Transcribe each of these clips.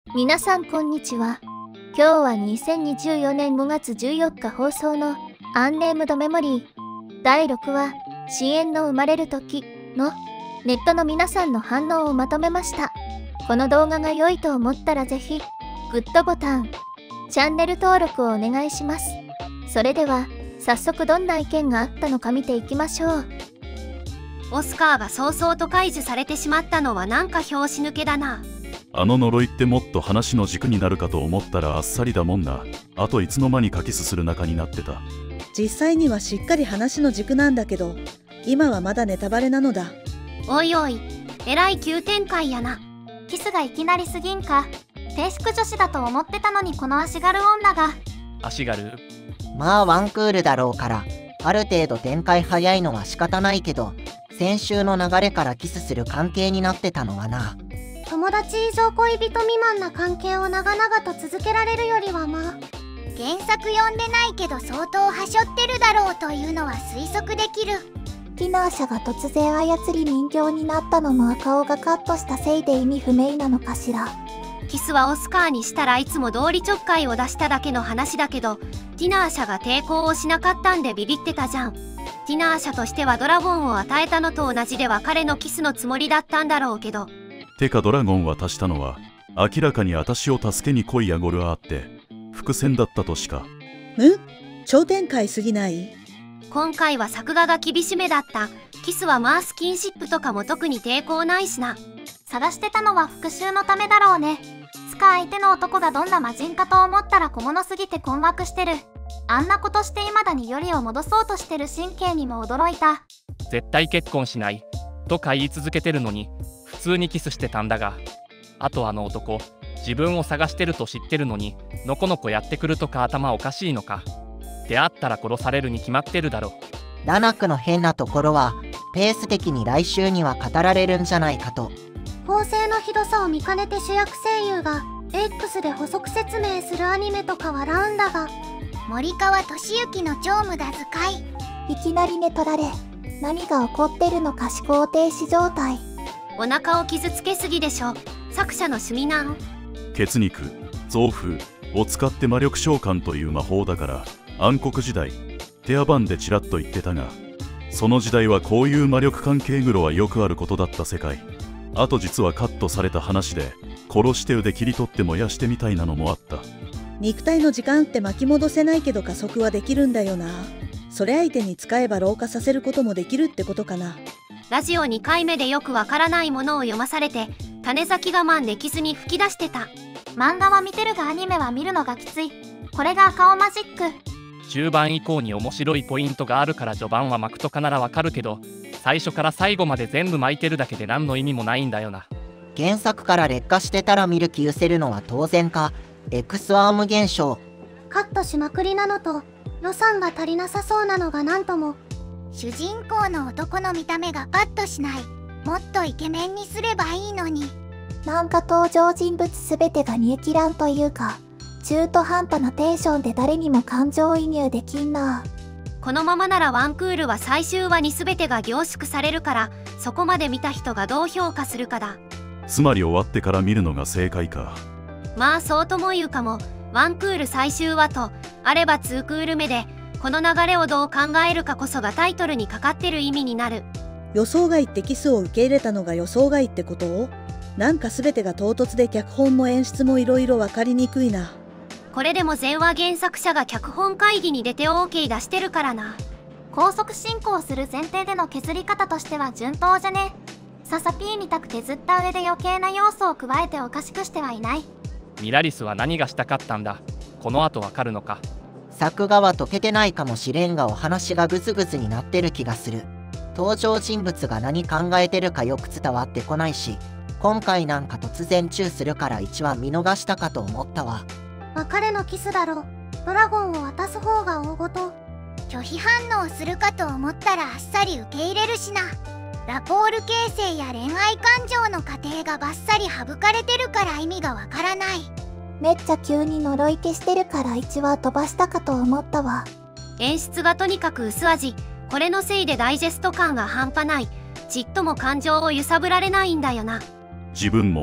皆さんこんにちは。今日は2024年5月14日放送のアンネームドメモリー第6話支援の生まれる時のネットの皆さんの反応をまとめました。この動画が良いと思ったらぜひグッドボタン、チャンネル登録をお願いします。それでは早速どんな意見があったのか見ていきましょう。 オスカーが早々と解除されてしまったのはなんか拍子抜けだな。 あの呪いってもっと話の軸になるかと思ったらあっさりだもんな。あといつの間にかキスする仲になってた。 実際にはしっかり話の軸なんだけど、今はまだネタバレなのだ。 おいおい、えらい急展開やな。 キスがいきなりすぎんか。低粛女子だと思ってたのにこの足軽女が。 足軽？ まあワンクールだろうからある程度展開早いのは仕方ないけど、先週の流れからキスする関係になってたのはな。 友達以上恋人未満な関係を長々と続けられるよりはまあ。 原作読んでないけど相当はしょってるだろうというのは推測できる。 ディナー社が突然操り人形になったのも赤尾がカットしたせいで意味不明なのかしら。 キスはオスカーにしたらいつも通りちょっかいを出しただけの話だけど、ティナー社が抵抗をしなかったんでビビってたじゃん。ティナー社としてはドラゴンを与えたのと同じでは彼のキスのつもりだったんだろうけど。 てかドラゴン渡したのは明らかに私を助けに来いやゴルあって伏線だったとしか。 超展開すぎない？ 今回は作画が厳しめだった。キスはまあスキンシップとかも特に抵抗ないしな。 探してたのは復讐のためだろうね。つか相手の男がどんな魔人かと思ったら小物すぎて困惑してる。あんなことして未だによりを戻そうとしてる神経にも驚いた。 絶対結婚しないとか言い続けてるのに普通にキスしてたんだが、あとあの男自分を探してると知ってるのにのこのこやってくるとか頭おかしいのか。出会ったら殺されるに決まってるだろ。 ラナクの変なところはペース的に来週には語られるんじゃないかと。 構成のひどさを見かねて主役声優が X で補足説明するアニメとか笑うんだが。 森川俊之の超無駄遣い。 いきなり寝取られ何が起こってるのか思考停止状態。 お腹を傷つけすぎでしょ。作者の趣味なん。 血肉臓風を使って魔力召喚という魔法だから暗黒時代テアバンでちらっと言ってたが、その時代はこういう魔力関係黒はよくあることだった世界。あと実はカットされた話で殺して腕切り取って燃やしてみたいなのもあった。 肉体の時間って巻き戻せないけど加速はできるんだよな。それ相手に使えば老化させることもできるってことかな。 ラジオ2回目でよくわからないものを読まされて種崎我慢できずに吹き出してた。 漫画は見てるがアニメは見るのがきつい。これが赤尾マジック。 中盤以降に面白いポイントがあるから序盤は巻くとかならわかるけど、最初から最後まで全部巻いてるだけで何の意味もないんだよな。 原作から劣化してたら見る気失せるのは当然か。X アーム現象。 カットしまくりなのと予算が足りなさそうなのがなんとも。 主人公の男の見た目がパッとしない。もっとイケメンにすればいいのに。 なんか登場人物すべてが煮え切らんというか、中途半端なテンションで誰にも感情移入できんな。 このままならワンクールは最終話に全てが凝縮されるから、そこまで見た人がどう評価するかだ。 つまり終わってから見るのが正解か。 まあそうとも言うかも。ワンクール最終話とあればツークール目でこの流れをどう考えるかこそがタイトルにかかってる意味になる。 予想外ってキスを受け入れたのが予想外ってことを？なんか全てが唐突で脚本も演出もいろいろ分かりにくいな。 これでも前話原作者が脚本会議に出て OK 出してるからな。 高速進行する前提での削り方としては順当じゃね。ササピーみたく削った上で余計な要素を加えておかしくしてはいない。 ミラリスは何がしたかったんだ。この後わかるのか。 作画は解けてないかもしれんがお話がグズグズになってる気がする。登場人物が何考えてるかよく伝わってこないし、今回なんか突然チューするから1話見逃したかと思ったわ。 別れのキスだろ。ドラゴンを渡す方が大ごと。 拒否反応するかと思ったらあっさり受け入れるしな。ラポール形成や恋愛感情の過程がバッサリ省かれてるから意味がわからない。 めっちゃ急に呪い消してるから1話飛ばしたかと思ったわ。 演出がとにかく薄味。これのせいでダイジェスト感が半端ない。ちっとも感情を揺さぶられないんだよな。 自分も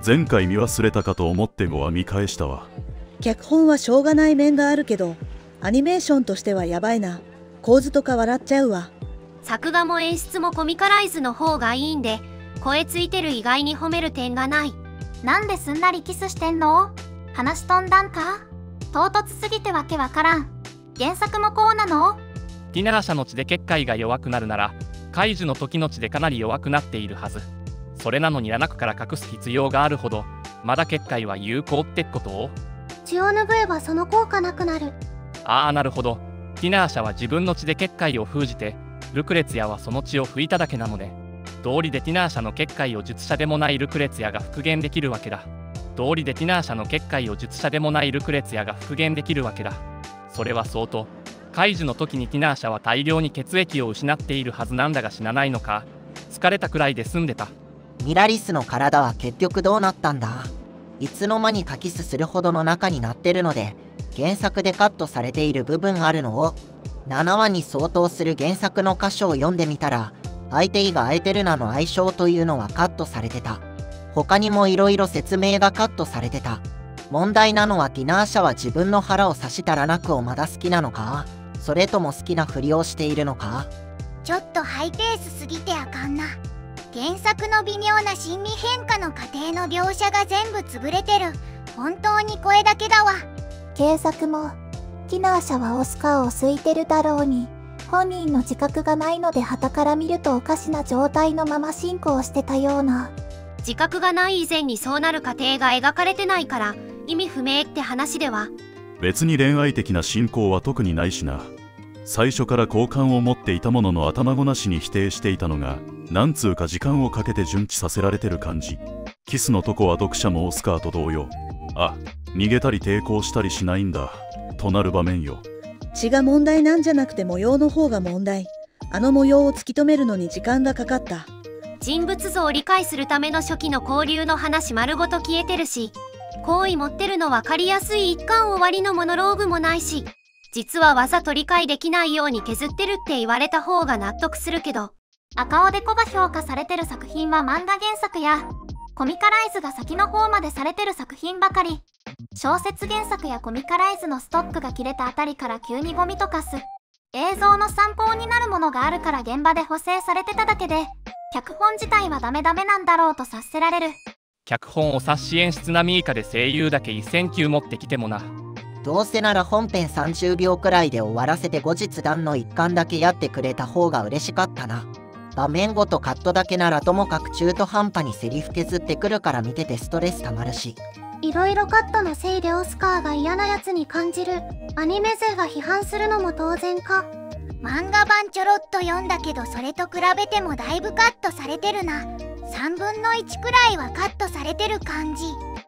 前回見忘れたかと思って5話見返したわ。 脚本はしょうがない面があるけど、アニメーションとしてはやばいな。構図とか笑っちゃうわ。 作画も演出もコミカライズの方がいいんで、声ついてる以外に褒める点がない。 なんですんなりキスしてんの？話飛んだんか？唐突すぎてわけわからん。原作もこうなの？ ティナーシャの血で結界が弱くなるなら、カイジュの時の血でかなり弱くなっているはず。それなのにラナクから隠す必要があるほど、まだ結界は有効ってことを？ 血を拭えばその効果なくなる。 ああ、なるほど。ティナーシャは自分の血で結界を封じて、ルクレツィアはその血を拭いただけなので、道理でティナーシャの結界を術者でもないルクレツィアが復元できるわけだ。道理でティナーシャの結界を術者でもないルクレツィアが復元できるわけだ。それは相当。カイジュの時にティナーシャは大量に血液を失っているはずなんだが死なないのか。疲れたくらいで済んでた。 ミラリスの体は結局どうなったんだ？いつの間にかキスするほどの仲になってるので、原作でカットされている部分あるのを、7話に相当する原作の箇所を読んでみたら、相手がアエテルナの愛称というのはカットされてた。他にもいろいろ説明がカットされてた。問題なのはティナーシャは自分の腹を刺したラナクをまだ好きなのか？それとも好きなふりをしているのか？ ちょっとハイペースすぎてあかんな。原作の微妙な心理変化の過程の描写が全部潰れてる。本当に声だけだわ。 警察もティナーシャはオスカーを好いてるだろうに、本人の自覚がないので傍から見るとおかしな状態のまま進行してたような。 自覚がない以前にそうなる過程が描かれてないから意味不明って話では。 別に恋愛的な進行は特にないしな。最初から好感を持っていたものの頭ごなしに否定していたのが、なんつうか時間をかけて順次させられてる感じ。キスのとこは読者もオスカーと同様、あ、逃げたり抵抗したりしないんだとなる場面よ。 血が問題なんじゃなくて模様の方が問題。あの模様を突き止めるのに時間がかかった。 人物像を理解するための初期の交流の話丸ごと消えてるし、好意持ってるの分かりやすい一巻終わりのモノローグもないし、実はわざと理解できないように削ってるって言われた方が納得するけど。 赤尾でコが評価されてる作品は漫画原作やコミカライズが先の方までされてる作品ばかり。小説原作やコミカライズのストックが切れたあたりから急にゴミとかす映像の参考になるものがあるから現場で補正されてただけで、脚本自体はダメなんだろうと察せられる。 脚本お察し演出並み以下で声優だけ1000級持ってきてもな。 どうせなら本編30秒くらいで終わらせて後日談の一巻だけやってくれた方が嬉しかったな。場面ごとカットだけならともかく中途半端にセリフ削ってくるから見ててストレスたまるし。 いろいろカットのせいでオスカーが嫌なやつに感じる。アニメ勢が批判するのも当然か。 漫画版ちょろっと読んだけど、それと比べてもだいぶカットされてるな。3分の1くらいはカットされてる感じ。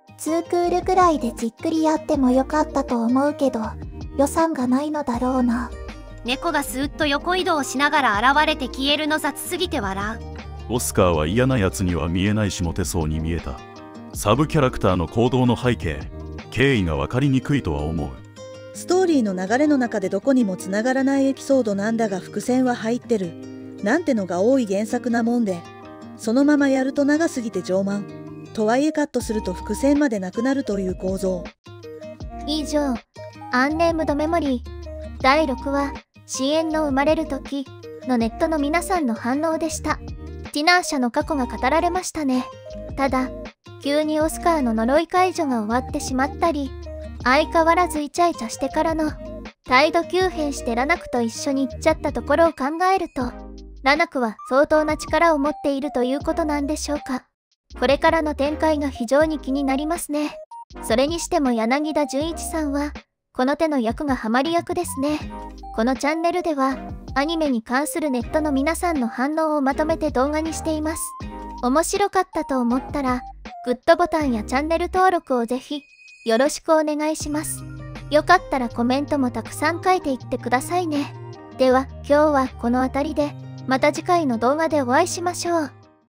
2クールくらいでじっくりやってもよかったと思うけど、予算がないのだろうな。 猫がスーッと横移動しながら現れて消えるの雑すぎて笑う。 オスカーは嫌なやつには見えないしモテそうに見えた。サブキャラクターの行動の背景、経緯が分かりにくいとは思う。 ストーリーの流れの中でどこにもつながらないエピソードなんだが伏線は入ってる。なんてのが多い原作なもんで、そのままやると長すぎて上満。とはいえカットすると伏線までなくなるという構造。 以上、アンネームドメモリー第6話深淵の生まれる時のネットの皆さんの反応でした。ティナーシャの過去が語られましたね。ただ、急にオスカーの呪い解除が終わってしまったり、相変わらずイチャイチャしてからの態度急変してラナクと一緒に行っちゃったところを考えると、ラナクは相当な力を持っているということなんでしょうか。これからの展開が非常に気になりますね。それにしても柳田純一さんはこの手の役がハマり役ですね。このチャンネルではアニメに関するネットの皆さんの反応をまとめて動画にしています。面白かったと思ったらグッドボタンやチャンネル登録をぜひよろしくお願いします。よかったらコメントもたくさん書いていってくださいね。では今日はこの辺りで、また次回の動画でお会いしましょう。